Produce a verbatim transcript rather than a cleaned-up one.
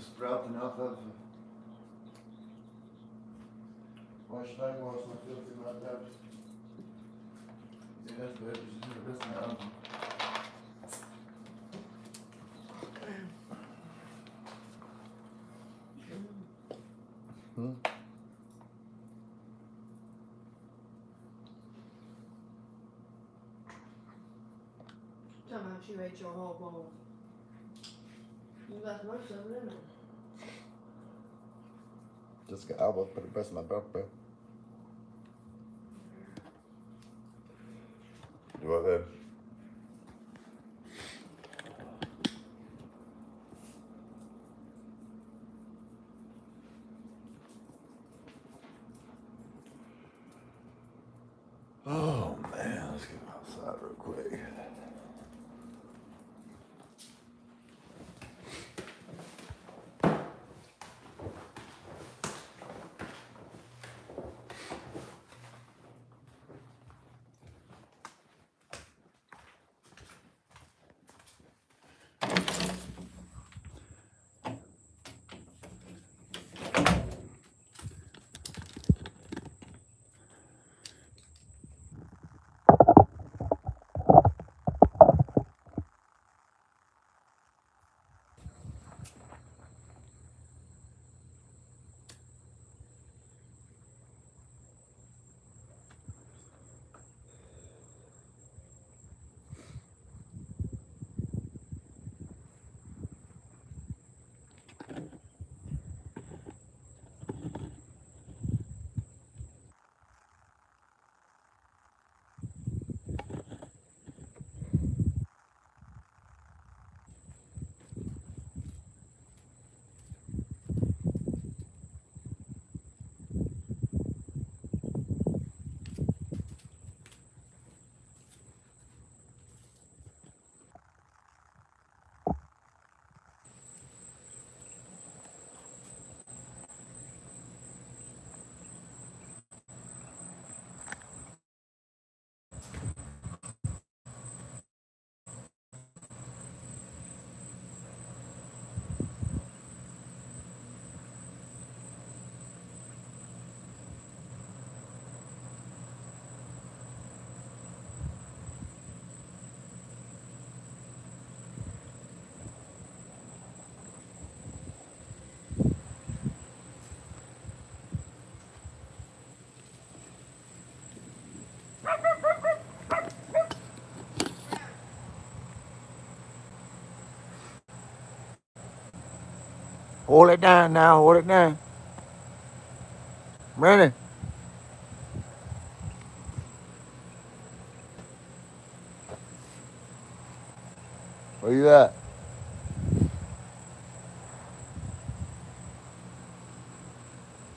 sprouting off of. Why should I wash my filthy like that? Yeah, that's bad. You should do the rest now. Hmm? Somehow she ate your whole bowl. You left most of it in there. Just got elbow for the rest of my birthday. You want that? Oh man, let's get outside real quick. Hold it down now, hold it down. Brandon. Where you at?